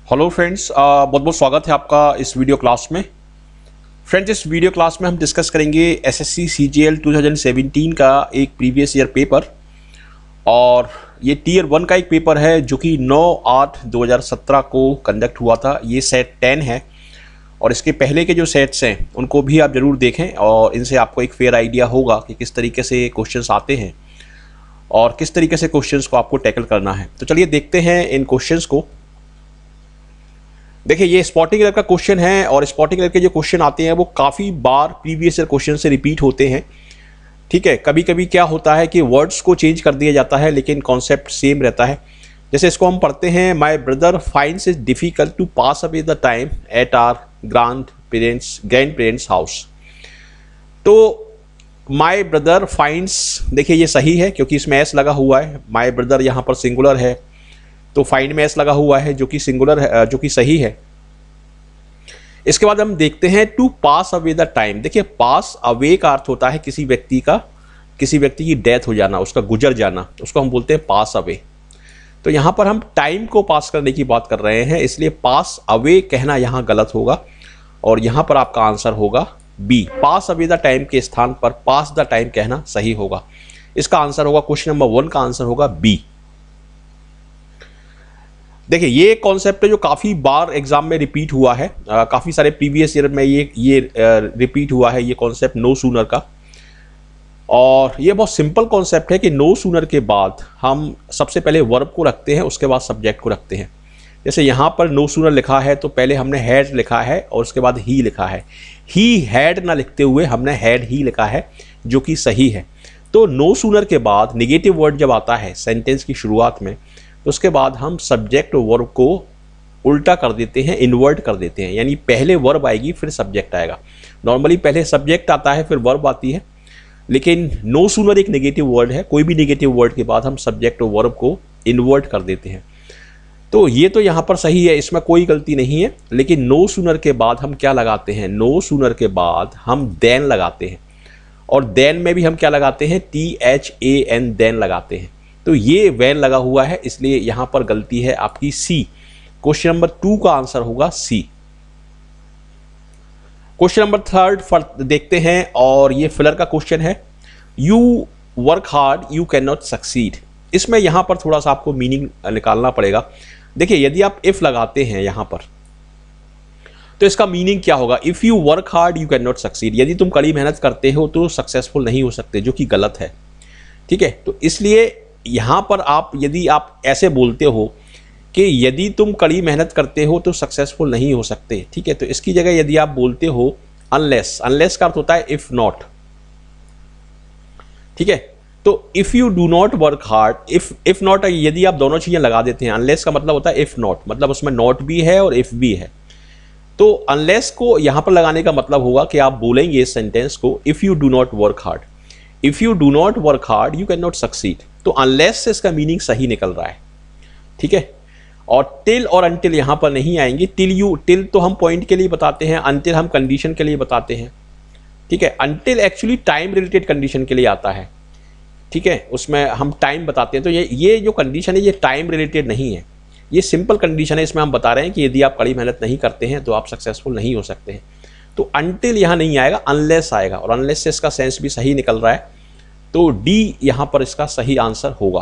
Hello friends, बहुत बहुत स्वागत है आपका इस वीडियो क्लास में। फ्रेंड्स, इस वीडियो क्लास में हम डिस्कस करेंगे एसएससी सीजीएल 2017 का एक प्रीवियस ईयर पेपर। और ये टीयर 1 का एक पेपर है जो कि 9/8/2017 को कंडक्ट हुआ था। ये सेट 10 है और इसके पहले के जो सेट्स हैं उनको भी आप ज़रूर देखें और इनसे आपको एक फेयर आइडिया होगा कि किस तरीके से क्वेश्चंस आते हैं और किस तरीके से क्वेश्चंस को आपको टैकल करना है। तो चलिए देखते हैं इन क्वेश्चंस को। देखिए, ये स्पॉटिंग एरर का क्वेश्चन है और स्पॉटिंग एरर के जो क्वेश्चन आते हैं वो काफ़ी बार प्रीवियस ईयर क्वेश्चन से रिपीट होते हैं। ठीक है, कभी कभी क्या होता है कि वर्ड्स को चेंज कर दिया जाता है लेकिन कॉन्सेप्ट सेम रहता है। जैसे इसको हम पढ़ते हैं, my brother finds it difficult to pass away the time at our grandparents house. तो माई ब्रदर फाइंड्स, देखिए ये सही है क्योंकि इसमें एस लगा हुआ है। माई ब्रदर यहाँ पर सिंगुलर है तो फाइंड में एस लगा हुआ है जो कि सिंगुलर है, जो कि सही है। इसके बाद हम देखते हैं to pass away the time. देखिए, पास अवे का अर्थ होता है किसी व्यक्ति की डेथ हो जाना, उसका गुजर जाना, उसको हम बोलते हैं पास अवे। तो यहाँ पर हम टाइम को पास करने की बात कर रहे हैं, इसलिए पास अवे कहना यहाँ गलत होगा और यहाँ पर आपका आंसर होगा B. Pass away the time के स्थान पर पास द टाइम कहना सही होगा। इसका आंसर होगा, क्वेश्चन नंबर 1 का आंसर होगा बी। देखिए, ये कॉन्सेप्ट है जो काफ़ी बार एग्जाम में रिपीट हुआ है, काफ़ी सारे प्रीवियस ईयर में ये रिपीट हुआ है ये कॉन्सेप्ट नो सूनर का। और ये बहुत सिंपल कॉन्सेप्ट है कि नो सूनर के बाद हम सबसे पहले वर्ब को रखते हैं, उसके बाद सब्जेक्ट को रखते हैं। जैसे यहाँ पर नो सूनर लिखा है तो पहले हमने हैड लिखा है और उसके बाद ही लिखा है। ही हैड ना लिखते हुए हमने हैड ही लिखा है जो कि सही है। तो नो सूनर के बाद नेगेटिव वर्ड जब आता है सेंटेंस की शुरुआत में तो उसके बाद हम सब्जेक्ट और वर्ब को उल्टा कर देते हैं, इन्वर्ट कर देते हैं, यानी पहले वर्ब आएगी फिर सब्जेक्ट आएगा। नॉर्मली पहले सब्जेक्ट आता है फिर वर्ब आती है, लेकिन नो सूनर एक नेगेटिव वर्ड है। कोई भी नेगेटिव वर्ड के बाद हम सब्जेक्ट और वर्ब को इन्वर्ट कर देते हैं। तो ये तो यहाँ पर सही है, इसमें कोई गलती नहीं है। लेकिन नो सूनर के बाद हम क्या लगाते हैं? नो सूनर के बाद हम देन लगाते हैं और देन में भी हम क्या लगाते हैं? THAN, देन लगाते हैं। तो ये वैन लगा हुआ है, इसलिए यहां पर गलती है आपकी सी। क्वेश्चन नंबर 2 का आंसर होगा सी। क्वेश्चन नंबर 3 देखते हैं और ये फिलर का क्वेश्चन है। You work hard you can not succeed. इसमें यहां पर थोड़ा सा आपको मीनिंग निकालना पड़ेगा। देखिए, यदि आप इफ लगाते हैं यहां पर तो इसका मीनिंग क्या होगा? If you work hard you can not succeed. यदि तुम कड़ी मेहनत करते हो तो सक्सेसफुल नहीं हो सकते, जो कि गलत है। ठीक है, तो इसलिए यहाँ पर यदि आप ऐसे बोलते हो कि यदि तुम कड़ी मेहनत करते हो तो सक्सेसफुल नहीं हो सकते, ठीक है, तो इसकी जगह यदि आप बोलते हो अनलेस। अनलेस का अर्थ होता है इफ नॉट। ठीक है, तो if you do not work hard, if not, यदि आप दोनों चीजें लगा देते हैं। अनलेस का मतलब होता है इफ नॉट, मतलब उसमें नॉट भी है और इफ भी है। तो अनलेस को यहां पर लगाने का मतलब होगा कि आप बोलेंगे इस सेंटेंस को, if you do not work hard, if you do not work hard you can not succeed. तो अनलेस से इसका मीनिंग सही निकल रहा है। ठीक है, और टिल और अनटिल यहां पर नहीं आएंगे। टिल तो हम पॉइंट के लिए बताते हैं, अनटिल हम कंडीशन के लिए बताते हैं। ठीक है, until actually time related condition के लिए आता है। ठीक है, उसमें हम टाइम बताते हैं। तो ये जो कंडीशन है ये टाइम रिलेटेड नहीं है, ये सिंपल कंडीशन है। इसमें हम बता रहे हैं कि यदि आप कड़ी मेहनत नहीं करते हैं तो आप सक्सेसफुल नहीं हो सकते हैं। तो अनटिल यहां नहीं आएगा, अनलेस आएगा, और अनलेस से इसका सेंस भी सही निकल रहा है। तो डी यहां पर इसका सही आंसर होगा।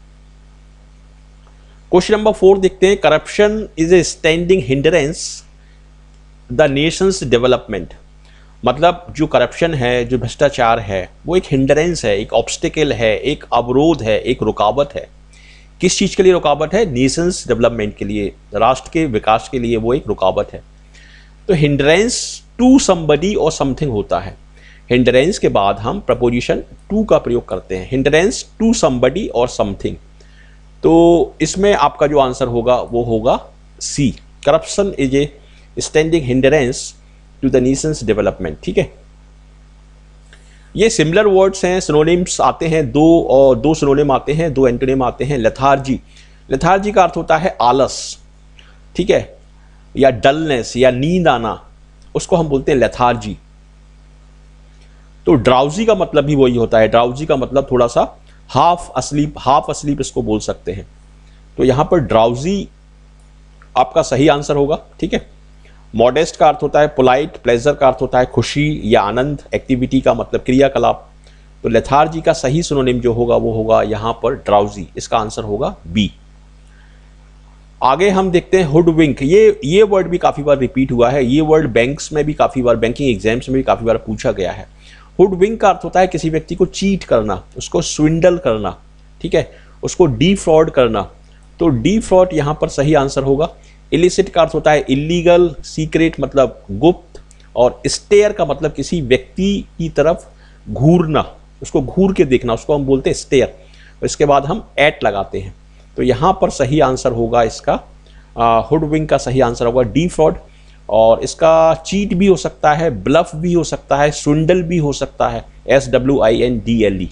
क्वेश्चन नंबर 4 देखते हैं। Corruption is a standing hindrance the nation's development. मतलब जो करप्शन है, जो भ्रष्टाचार है, वो एक हिंड्रेंस है, एक ऑब्स्टिकल है, एक अवरोध है, एक रुकावट है। किस चीज के लिए रुकावट है? नेशंस डेवलपमेंट के लिए, राष्ट्र के विकास के लिए वो एक रुकावट है। तो हिंड्रेंस टू समबडी और समथिंग होता है। हिंड्रेंस के बाद हम प्रपोजिशन टू का प्रयोग करते हैं, हिंड्रेंस टू समबडी और समथिंग। तो इसमें आपका जो आंसर होगा वो होगा C. Corruption is a standing hindrance to the nation's development. ठीक है, ये सिमिलर वर्ड्स हैं, सिनोनिम्स आते हैं, दो सिनोनिम आते हैं, 2 एंटोनिम आते हैं। लेथार्जी, लेथार्जी का अर्थ होता है आलस। ठीक है, या डलनेस या नींद आना, उसको हम बोलते हैं लेथार्जी। तो ड्राउजी का मतलब भी वही होता है। ड्राउजी का मतलब थोड़ा सा हाफ अस्लीप इसको बोल सकते हैं। तो यहां पर ड्राउजी आपका सही आंसर होगा। ठीक है, मॉडेस्ट का अर्थ होता है पोलाइट, प्लेजर का अर्थ होता है खुशी या आनंद, एक्टिविटी का मतलब क्रियाकलाप। तो लेथार्जी का सही सिनोनिम जो होगा वो होगा यहाँ पर ड्राउजी। इसका आंसर होगा बी। आगे हम देखते हैं हुडविंक। ये वर्ड भी काफ़ी बार रिपीट हुआ है। ये वर्ड बैंक्स में भी काफ़ी बार, बैंकिंग एग्जाम्स में भी काफ़ी बार पूछा गया है। हुडविंक का अर्थ होता है किसी व्यक्ति को चीट करना, उसको स्विंडल करना, ठीक है, उसको डीफ्रॉड करना। तो डीफ्रॉड यहाँ पर सही आंसर होगा। इलिसिट का अर्थ होता है इलीगल, सीक्रेट मतलब गुप्त, और स्टेयर का मतलब किसी व्यक्ति की तरफ घूरना, उसको घूर के देखना, उसको हम बोलते हैं स्टेयर। इसके बाद हम एट लगाते हैं। तो यहाँ पर सही आंसर होगा इसका, हुडविंक का सही आंसर होगा डीफ्रॉड। और इसका चीट भी हो सकता है, ब्लफ भी हो सकता है, स्विंडल भी हो सकता है, SWINDLE।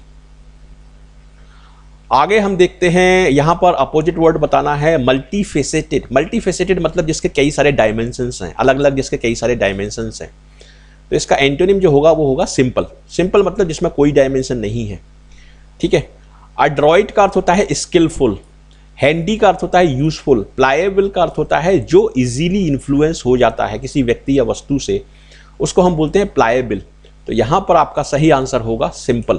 आगे हम देखते हैं, यहाँ पर अपोजिट वर्ड बताना है मल्टीफेसेटेड। मल्टीफेसेटेड मतलब जिसके कई सारे डायमेंशंस हैं, अलग अलग जिसके कई सारे डायमेंशंस हैं। तो इसका एंटोनिम जो होगा वो होगा सिंपल। सिंपल मतलब जिसमें कोई डायमेंशन नहीं है। ठीक है, अड्रॉइट का अर्थ होता है स्किलफुल, हैंडी का अर्थ होता है यूजफुल, प्लाएबल का अर्थ होता है जो इजीली इन्फ्लुएंस हो जाता है किसी व्यक्ति या वस्तु से, उसको हम बोलते हैं प्लाएबल। तो यहां पर आपका सही आंसर होगा सिंपल।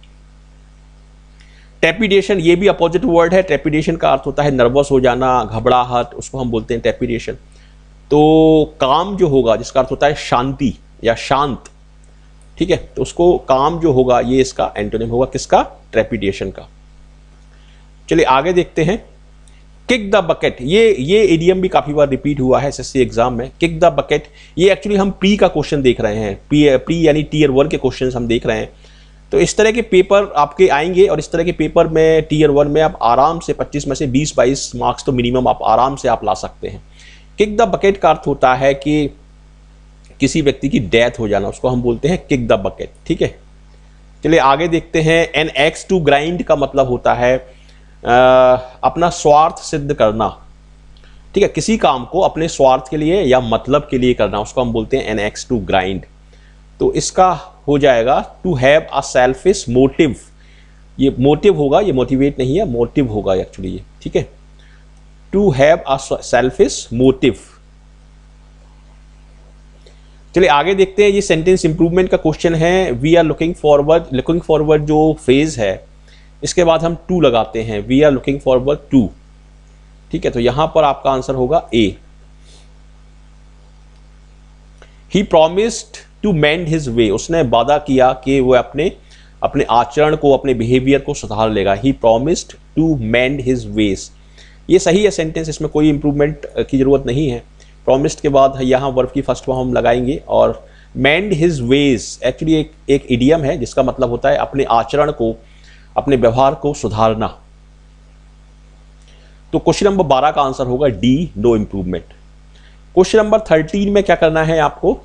ट्रेपिडेशन, ये भी अपोजिट वर्ड है। ट्रेपिडेशन का अर्थ होता है नर्वस हो जाना, घबराहट, उसको हम बोलते हैं ट्रेपिडेशन। तो काम जो होगा जिसका अर्थ होता है शांति या शांत, ठीक है, तो उसको काम जो होगा ये इसका एंटोनिम होगा किसका, ट्रेपिडेशन का। चलिए आगे देखते हैं, किक द बकेट। ये इडियम भी काफी बार रिपीट हुआ है SSC एग्जाम में। किक द बकेट, ये एक्चुअली हम प्री का क्वेश्चन देख रहे हैं, प्री यानी Tier 1 के क्वेश्चंस हम देख रहे हैं। तो इस तरह के पेपर आपके आएंगे और इस तरह के पेपर में Tier 1 में आप आराम से 25 में से 20-22 मार्क्स तो मिनिमम आप आराम से आप ला सकते हैं। किक द बकेट का अर्थ होता है कि किसी व्यक्ति की डेथ हो जाना, उसको हम बोलते हैं किक द बकेट। ठीक है, चलिए आगे देखते हैं। एन एक्स टू ग्राइंड का मतलब होता है अपना स्वार्थ सिद्ध करना। ठीक है, किसी काम को अपने स्वार्थ के लिए या मतलब के लिए करना, उसको हम बोलते हैं एन एक्स टू ग्राइंड। तो इसका हो जाएगा to have a selfish motive. ये मोटिव होगा, ये मोटिवेट नहीं है, मोटिव होगा एक्चुअली ये। ठीक है, to have a selfish motive. चलिए आगे देखते हैं, ये सेंटेंस इंप्रूवमेंट का क्वेश्चन है। We are looking forward, looking forward जो फेज है इसके बाद हम टू लगाते हैं, we are looking forward to. ठीक है, तो यहां पर आपका आंसर होगा A. He promised to mend his way, उसने वादा किया कि वो अपने आचरण को, अपने बिहेवियर को सुधार लेगा। He promised to mend his ways. ये सही है सेंटेंस, इसमें कोई इंप्रूवमेंट की जरूरत नहीं है। प्रॉमिस्ड के बाद यहाँ वर्ब की फर्स्ट फॉर्म हम लगाएंगे। और मेंड हिज वेज एक्चुअली एक इडियम है जिसका मतलब होता है अपने आचरण को, अपने व्यवहार को सुधारना। तो क्वेश्चन नंबर 12 का आंसर होगा D, no improvement. Question number 13 में क्या करना है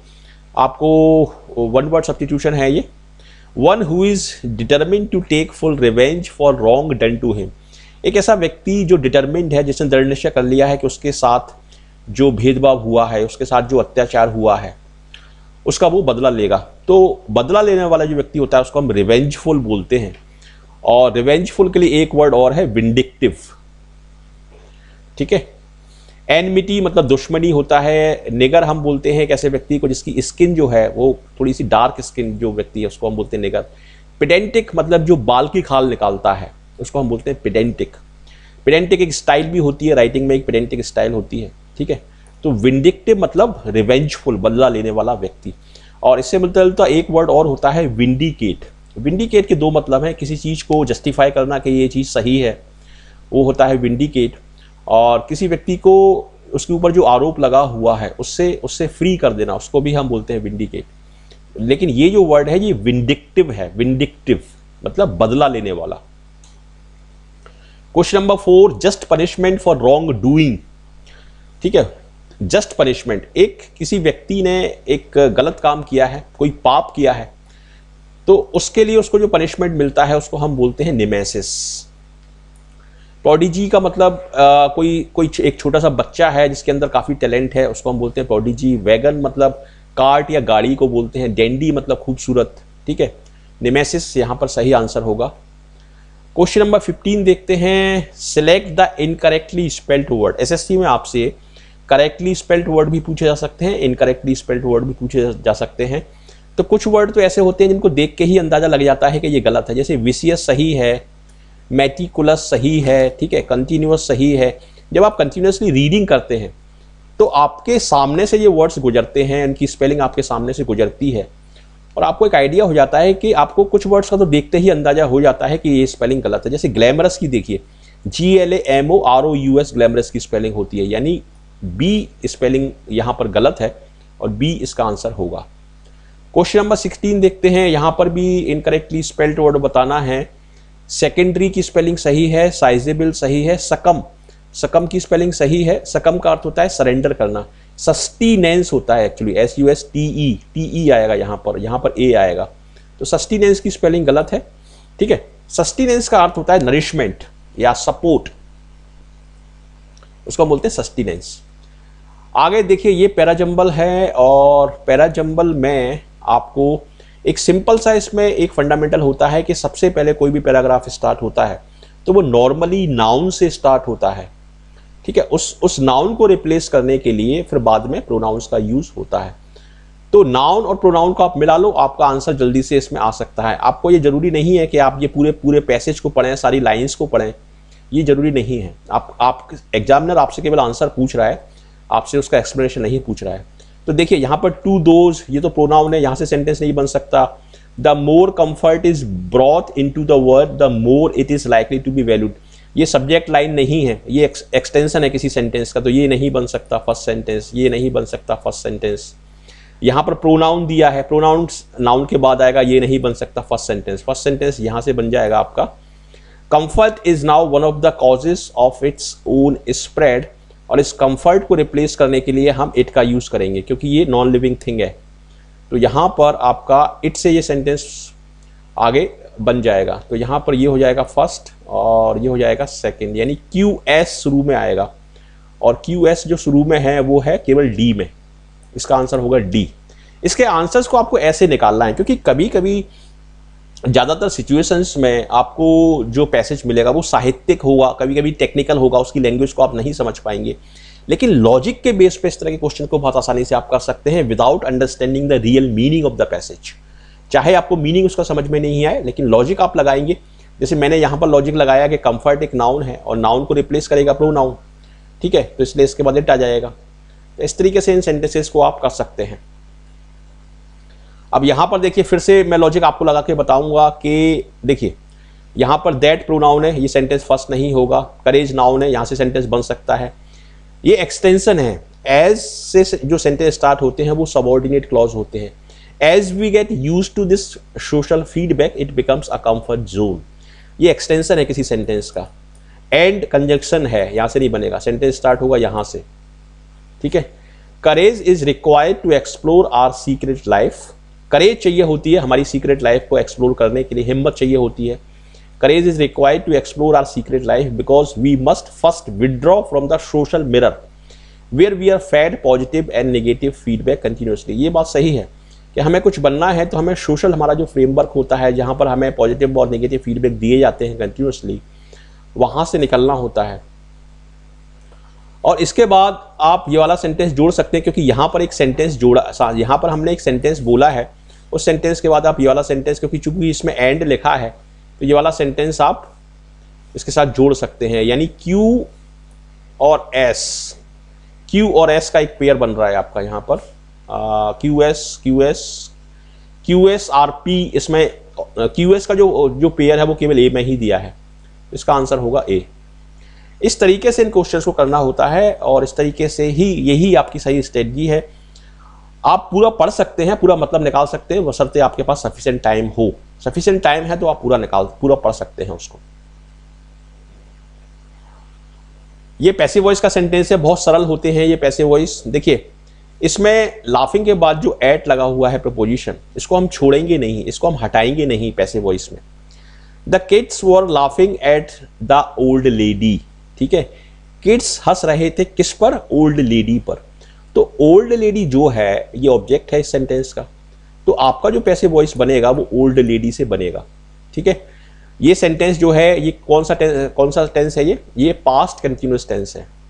आपको वन वर्ड सब्स्टिट्यूशन है ये। One who is determined to take full revenge for wrong done to him. एक ऐसा व्यक्ति जो डिटरमिन्ड है, जिसने दृढ़ निश्चय कर लिया है कि उसके साथ जो भेदभाव हुआ है, उसके साथ जो अत्याचार हुआ है, उसका वो बदला लेगा। तो बदला लेने वाला जो व्यक्ति होता है उसको हम रिवेंजफुल बोलते हैं। और रिवेंजफुल के लिए एक वर्ड और है, विंडिक्टिव। ठीक है, एनमिटी मतलब दुश्मनी होता है। निगर हम बोलते हैं एक ऐसे व्यक्ति को जिसकी स्किन जो है वो थोड़ी सी डार्क स्किन जो व्यक्ति है उसको हम बोलते हैं निगर। पेडेंटिक मतलब जो बाल की खाल निकालता है उसको हम बोलते हैं पेडेंटिक। पेडेंटिक एक स्टाइल भी होती है, राइटिंग में एक पेडेंटिक स्टाइल होती है। ठीक है, तो विंडिक्टिव मतलब रिवेंजफुल, बदला लेने वाला व्यक्ति। और इससे मिलता जुलता एक वर्ड और होता है विंडिकेट। विंडिकेट के दो मतलब हैं, किसी चीज़ को जस्टिफाई करना कि ये चीज़ सही है, वो होता है विंडिकेट। और किसी व्यक्ति को उसके ऊपर जो आरोप लगा हुआ है उससे फ्री कर देना, उसको भी हम बोलते हैं विंडिकेट। लेकिन ये जो वर्ड है ये विंडिक्टिव है, विंडिक्टिव मतलब बदला लेने वाला। Question number 4, just punishment for wrong doing. ठीक है, जस्ट पनिशमेंट, एक किसी व्यक्ति ने एक गलत काम किया है, कोई पाप किया है, तो उसके लिए उसको जो पनिशमेंट मिलता है उसको हम बोलते हैं निमेसिस। प्रोडिजी का मतलब कोई एक छोटा सा बच्चा है जिसके अंदर काफ़ी टैलेंट है, उसको हम बोलते हैं प्रोडिजी। वैगन मतलब कार्ट या गाड़ी को बोलते हैं। डेंडी मतलब खूबसूरत। ठीक है, निमेसिस यहाँ पर सही आंसर होगा। क्वेश्चन नंबर 15 देखते हैं, select the incorrectly spelled word. SSC में आपसे करेक्टली स्पेल्ड वर्ड भी पूछे जा सकते हैं, इनकरेक्टली स्पेल्ड वर्ड भी पूछे जा सकते हैं। तो कुछ वर्ड तो ऐसे होते हैं जिनको देख के ही अंदाजा लग जाता है कि ये गलत है, जैसे विसियस सही है, मेटिकुलस सही है, ठीक है, कंटिन्यूअस सही है। जब आप कंटिन्यूअसली रीडिंग करते हैं तो आपके सामने से ये वर्ड्स गुजरते हैं, उनकी स्पेलिंग आपके सामने से गुजरती है और आपको एक आइडिया हो जाता है कि आपको कुछ वर्ड्स का तो देखते ही अंदाजा हो जाता है कि ये स्पेलिंग गलत है। जैसे ग्लैमरस की देखिए, GLAMOROUS ग्लैमरस की स्पेलिंग होती है, यानी बी स्पेलिंग यहाँ पर गलत है और बी इसका आंसर होगा। क्वेश्चन नंबर 16 देखते हैं, यहाँ पर भी इनकरेक्टली स्पेल्ड वर्ड बताना है। सेकेंडरी की स्पेलिंग सही है, साइजेबल सही है, सकम, सकम की स्पेलिंग सही है। सकम का अर्थ होता है सरेंडर करना, सस्टीनेंस होता है एक्चुअली, SUSTE, TE आएगा यहाँ पर A आएगा, तो सस्टीनेंस की स्पेलिंग गलत है, ठीक है। सस्टीनेंस का अर्थ होता है नरिशमेंट या सपोर्ट, उसको बोलते हैं सस्टीनेंस। आगे देखिए, ये पैराजंबल है और पैराजंबल में आपको एक सिंपल सा इसमें एक फंडामेंटल होता है कि सबसे पहले कोई भी पैराग्राफ स्टार्ट होता है तो वो नॉर्मली नाउन से स्टार्ट होता है, ठीक है। उस नाउन को रिप्लेस करने के लिए फिर बाद में प्रोनाउंस का यूज होता है। तो नाउन और प्रोनाउन को आप मिला लो, आपका आंसर जल्दी से इसमें आ सकता है। आपको ये जरूरी नहीं है कि आप ये पूरे पैसेज को पढ़ें, सारी लाइंस को पढ़ें, ये जरूरी नहीं है। आप एग्जामिनर आपसे केवल आंसर पूछ रहा है, आपसे उसका एक्सप्लेनेशन नहीं पूछ रहा है। तो देखिए यहाँ पर टू दोज, ये तो प्रोनाउन है, यहाँ से सेंटेंस नहीं बन सकता। The more comfort is brought into the word the more it is likely to be valued, ये सब्जेक्ट लाइन नहीं है, ये एक्सटेंशन है किसी सेंटेंस का, तो ये नहीं बन सकता फर्स्ट सेंटेंस, ये नहीं बन सकता फर्स्ट सेंटेंस। यहाँ पर प्रोनाउन दिया है, प्रोनाउन नाउन के बाद आएगा, ये नहीं बन सकता फर्स्ट सेंटेंस। फर्स्ट सेंटेंस यहाँ से बन जाएगा आपका, comfort is now one of the causes of its own spread, और इस कंफर्ट को रिप्लेस करने के लिए हम इट का यूज करेंगे क्योंकि ये नॉन लिविंग थिंग है। तो यहाँ पर आपका इट से ये सेंटेंस आगे बन जाएगा, तो यहाँ पर ये हो जाएगा फर्स्ट और ये हो जाएगा सेकंड, यानी QS शुरू में आएगा और QS जो शुरू में है वो है केवल D में, इसका आंसर होगा D। इसके आंसर्स को आपको ऐसे निकालना है क्योंकि कभी कभी ज़्यादातर सिचुएशंस में आपको जो पैसेज मिलेगा वो साहित्यिक होगा, कभी कभी टेक्निकल होगा, उसकी लैंग्वेज को आप नहीं समझ पाएंगे। लेकिन लॉजिक के बेस पे इस तरह के क्वेश्चन को बहुत आसानी से आप कर सकते हैं without understanding the real meaning of the passage. चाहे आपको मीनिंग उसका समझ में नहीं आए, लेकिन लॉजिक आप लगाएंगे। जैसे मैंने यहाँ पर लॉजिक लगाया कि कंफर्ट एक नाउन है और नाउन को रिप्लेस करेगा प्रोनाउन, ठीक है, तो इसलिए इसके बाद इट आ जाएगा। तो इस तरीके से इन सेंटेंसेस को आप कर सकते हैं। अब यहाँ पर देखिए, फिर से मैं लॉजिक आपको लगा के बताऊंगा कि देखिए यहाँ पर दैट प्रोनाउन है, ये सेंटेंस फर्स्ट नहीं होगा। करेज नाउन है, यहाँ से सेंटेंस बन सकता है। ये एक्सटेंशन है, एज से जो सेंटेंस स्टार्ट होते हैं वो सबऑर्डिनेट क्लॉज होते हैं। As we get use to this social feedback it becomes a comfort zone, ये एक्सटेंशन है किसी सेंटेंस का। एंड कंजंक्शन है, यहाँ से नहीं बनेगा, सेंटेंस स्टार्ट होगा यहाँ से, ठीक है। Courage is required to explore our secret life, courage चाहिए होती है हमारी सीक्रेट लाइफ को एक्सप्लोर करने के लिए, हिम्मत चाहिए होती है। Courage is required to explore our secret life because we must first withdraw from the social mirror where we are fed positive and negative feedback continuously. ये बात सही है कि हमें कुछ बनना है तो हमें सोशल, हमारा जो फ्रेमवर्क होता है जहाँ पर हमें पॉजिटिव और नेगेटिव फीडबैक दिए जाते हैं कंटिन्यूसली, वहाँ से निकलना होता है। और इसके बाद आप ये वाला सेंटेंस जोड़ सकते हैं क्योंकि यहाँ पर एक सेंटेंस जोड़ा, यहाँ पर हमने एक सेंटेंस बोला है, उस सेंटेंस के बाद आप ये वाला सेंटेंस, क्योंकि चूंकि इसमें एंड लिखा है तो ये वाला सेंटेंस आप इसके साथ जोड़ सकते हैं, यानी Q और S का एक पेयर बन रहा है आपका यहाँ पर। QS RP, इसमें QS का जो पेयर है वो केवल A में ही दिया है, इसका आंसर होगा A। इस तरीके से इन क्वेश्चंस को करना होता है और इस तरीके से ही यही आपकी सही स्ट्रेटजी है। आप पूरा पढ़ सकते हैं, पूरा मतलब निकाल सकते हैं, बशर्ते आपके पास सफिशिएंट टाइम हो। सफिशिएंट टाइम है तो आप पूरा पढ़ सकते हैं उसको। ये पैसिव वॉइस का सेंटेंस है, बहुत सरल होते हैं ये पैसिव वॉइस। देखिए इसमें लाफिंग के बाद जो एट लगा हुआ है प्रपोजिशन, इसको हम छोड़ेंगे नहीं, इसको हम हटाएंगे नहीं पैसिव वॉइस में। The kids were laughing at the old lady, ठीक है, किड्स हंस रहे थे किस पर? ओल्ड लेडी पर। तो ओल्ड लेडी जो है ये ऑब्जेक्ट है इस सेंटेंस का, तो आपका जो पैसिव वॉइस बनेगा वो ओल्ड लेडी से बनेगा, ठीक है। ये सेंटेंस जो है ये कौन सा टेंस है? ये पास्ट कंटिन्यूअस टेंस है।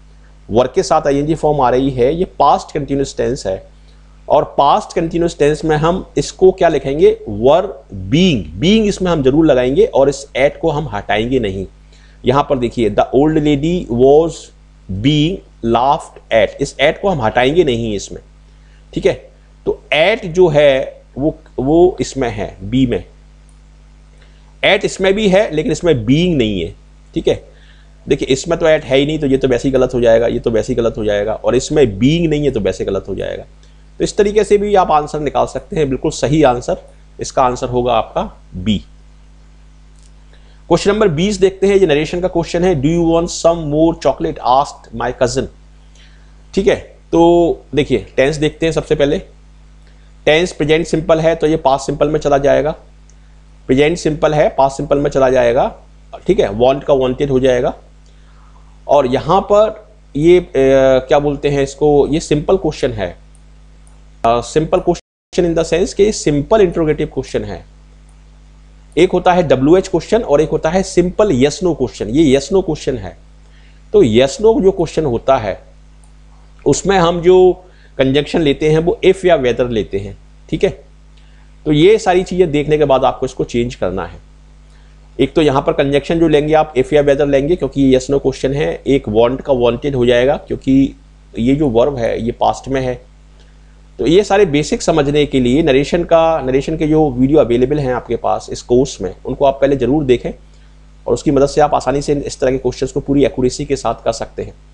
वर्ब के साथ आईएनजी फॉर्म आ रही है, ये पास्ट कंटिन्यूअस टेंस है। और पास्ट कंटिन्यूअस टेंस में हम इसको क्या लिखेंगे, वर्ब बीइंग, बीइंग इसमें हम जरूर लगाएंगे और इस एट को हम हटाएंगे नहीं। यहां पर देखिए, the old lady was being laughed at, इस एट को हम हटाएंगे नहीं इसमें, ठीक है। तो एट जो है वो इसमें है, बी में। एट इसमें भी है लेकिन इसमें बीइंग नहीं है, ठीक है। देखिए इसमें तो एट है ही नहीं, तो ये तो वैसे ही गलत हो जाएगा, ये तो वैसे ही गलत हो जाएगा, और इसमें बीइंग नहीं है तो वैसे गलत हो जाएगा। तो इस तरीके से भी आप आंसर निकाल सकते हैं। बिल्कुल सही आंसर, इसका आंसर होगा आपका बी। क्वेश्चन नंबर 20 देखते हैं। ये नरेशन का क्वेश्चन है, do you want some more chocolate asked my cousin, ठीक है। तो देखिए टेंस देखते हैं सबसे पहले। टेंस प्रेजेंट सिंपल है तो ये पास्ट सिंपल में चला जाएगा, प्रेजेंट सिंपल है पास्ट सिंपल में चला जाएगा, ठीक है। वांट का वांटेड हो जाएगा। और यहां पर ये क्या बोलते हैं इसको, ये सिंपल क्वेश्चन है। Simple question in the sense कि सिंपल इंट्रोगेटिव क्वेश्चन है। एक होता है WH क्वेश्चन और एक होता है सिंपल यस नो क्वेश्चन। ये यस नो क्वेश्चन है। तो यस नो जो क्वेश्चन होता है उसमें हम जो कंजंक्शन लेते हैं वो इफ या वेदर लेते हैं, ठीक है। तो ये सारी चीजें देखने के बाद आपको इसको चेंज करना है। एक तो यहां पर कंजंक्शन जो लेंगे आप इफ या वेदर लेंगे क्योंकि ये यस नो क्वेश्चन है। एक वांट का वांटेड हो जाएगा क्योंकि ये जो वर्ब है ये पास्ट में है। तो ये सारे बेसिक समझने के लिए नरेशन के जो वीडियो अवेलेबल हैं आपके पास इस कोर्स में, उनको आप पहले जरूर देखें और उसकी मदद से आप आसानी से इस तरह के क्वेश्चंस को पूरी एक्यूरेसी के साथ कर सकते हैं।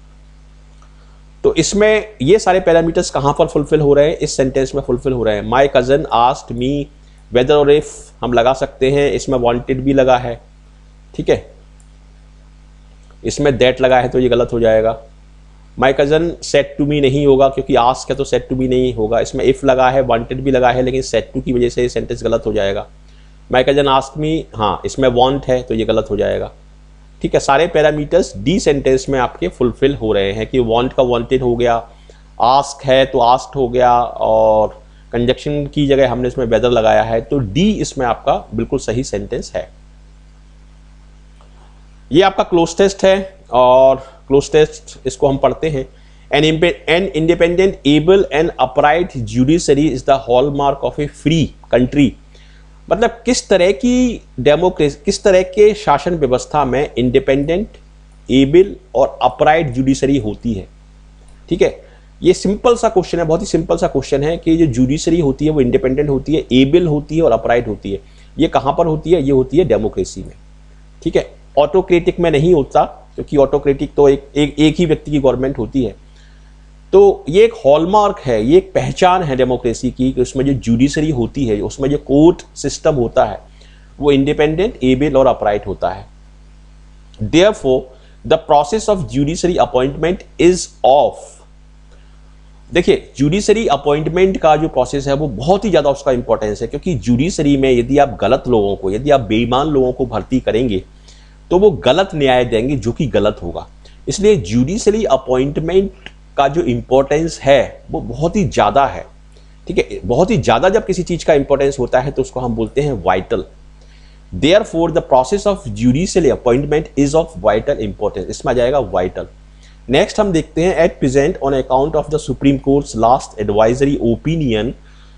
तो इसमें ये सारे पैरामीटर्स कहां पर फुलफिल हो रहे हैं, इस सेंटेंस में फुलफिल हो रहे हैं। My cousin asked me whether और इफ हम लगा सकते हैं, इसमें वांटेड भी लगा है, ठीक है। इसमें दैट लगा है तो ये गलत हो जाएगा। My cousin said to me नहीं होगा क्योंकि आस्क है तो सेड टू मी नहीं होगा। इसमें इफ लगा है, वांटेड भी लगा है, लेकिन सेड टू की वजह से ये सेंटेंस गलत हो जाएगा। माय कजन आस्क मी, हाँ इसमें वांट है तो ये गलत हो जाएगा, ठीक है। सारे पैरामीटर्स डी सेंटेंस में आपके फुलफिल हो रहे हैं कि वांट का वांटेड हो गया, आस्क है तो आस्क्ड हो गया, और कंजंक्शन की जगह हमने इसमें वेदर लगाया है, तो डी इसमें आपका बिल्कुल सही सेंटेंस है। ये आपका क्लोज टेस्ट है और क्लोज टेस्ट इसको हम पढ़ते हैं। An independent, able and upright judiciary is the hallmark of a free country. मतलब किस तरह की डेमोक्रेसी, किस तरह के शासन व्यवस्था में इंडिपेंडेंट, एबल और अपराइट जुडिशरी होती है, ठीक है। ये सिंपल सा क्वेश्चन है, बहुत ही सिंपल सा क्वेश्चन है कि जो जुडिशरी होती है वो इंडिपेंडेंट होती है, एबल होती है और अपराइट होती है। ये कहां पर होती है, ये होती है डेमोक्रेसी में, ठीक है। ऑटोक्रेटिक में नहीं होता क्योंकि ऑटोक्रेटिक तो एक ही व्यक्ति की गवर्नमेंट होती है। तो ये एक हॉलमार्क है, ये एक पहचान है डेमोक्रेसी की कि उसमें जो जुडिशरी होती है, उसमें जो कोर्ट सिस्टम होता है वो इंडिपेंडेंट, एबल और अपराइट होता है। Therefore the process of judiciary appointment is of, देखिए जुडिशरी अपॉइंटमेंट का जो प्रोसेस है वो बहुत ही ज्यादा उसका इंपॉर्टेंस है, क्योंकि जुडिशरी में यदि आप गलत लोगों को, यदि आप बेईमान लोगों को भर्ती करेंगे तो वो गलत न्याय देंगे जो कि गलत होगा। इसलिए जुडिशरी अपॉइंटमेंट का जो इंपॉर्टेंस है वो बहुत ही ज्यादा है, ठीक है। बहुत ही ज्यादा जब किसी चीज का इंपॉर्टेंस होता है तो उसको हम बोलते हैं vital. Therefore the process of judiciary appointment is of vital importance, इसमें आ जाएगा वाइटल। नेक्स्ट हम देखते हैं, at present on account of the supreme courts last advisory opinion,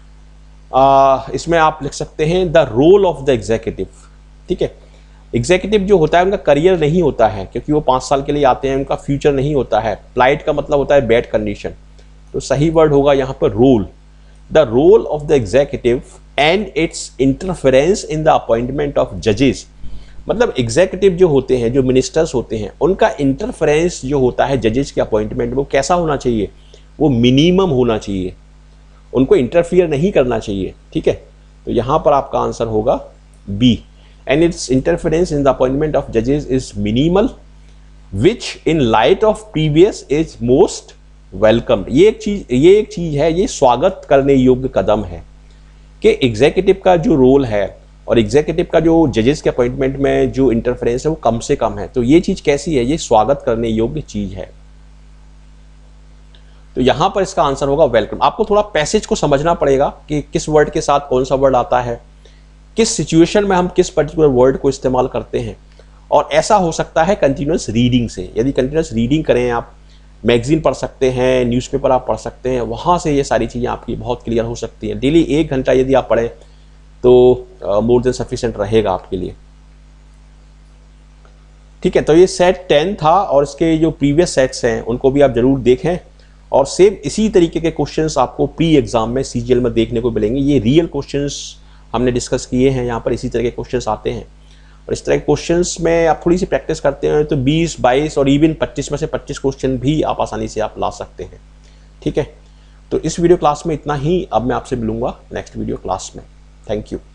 इसमें आप लिख सकते हैं the role of the executive, ठीक है। एग्जीक्यूटिव जो होता है उनका करियर नहीं होता है क्योंकि वो 5 साल के लिए आते हैं, उनका फ्यूचर नहीं होता है। प्लाइट का मतलब होता है बैड कंडीशन, तो सही वर्ड होगा यहाँ पर role. The role of the executive and its interference in the appointment of जजेस, मतलब एग्जीक्यूटिव जो होते हैं, जो मिनिस्टर्स होते हैं, उनका इंटरफेरेंस जो होता है जजेस के अपॉइंटमेंट, वो कैसा होना चाहिए, वो मिनिमम होना चाहिए, उनको इंटरफियर नहीं करना चाहिए, ठीक है। तो यहाँ पर आपका आंसर होगा B, and its interference in the appointment of judges is minimal, which in light of previous is most welcomed। ये एक चीज है, ये स्वागत करने योग्य कदम है कि एग्जीक्यूटिव का जो रोल है और एग्जीक्यूटिव का जो जजेस के अपॉइंटमेंट में जो इंटरफेरेंस है वो कम से कम है। तो ये चीज कैसी है, ये स्वागत करने योग्य चीज है। तो यहां पर इसका आंसर होगा वेलकम। आपको थोड़ा पैसेज को समझना पड़ेगा कि किस वर्ड के साथ कौन सा वर्ड आता है, किस सिचुएशन में हम किस पर्टिकुलर वर्ड को इस्तेमाल करते हैं। और ऐसा हो सकता है कंटिन्यूअस रीडिंग से, यदि कंटिन्यूअस रीडिंग करें आप मैगजीन पढ़ सकते हैं, न्यूज़पेपर आप पढ़ सकते हैं, वहाँ से ये सारी चीज़ें आपकी बहुत क्लियर हो सकती हैं। डेली 1 घंटा यदि आप पढ़ें तो मोर देन सफिशिएंट रहेगा आपके लिए। ठीक है, तो ये सेट 10 था और इसके जो प्रीवियस सेट्स हैं उनको भी आप जरूर देखें और सेम इसी तरीके के क्वेश्चंस आपको प्री एग्जाम में सीजीएल में देखने को मिलेंगे। ये रियल क्वेश्चंस हमने डिस्कस किए हैं, यहाँ पर इसी तरह के क्वेश्चंस आते हैं और इस तरह के क्वेश्चंस में आप थोड़ी सी प्रैक्टिस करते हैं तो 20, 22 और इवन 25 में से 25 क्वेश्चन भी आप आसानी से आप ला सकते हैं। ठीक है, तो इस वीडियो क्लास में इतना ही। अब मैं आपसे मिलूंगा नेक्स्ट वीडियो क्लास में। Thank you.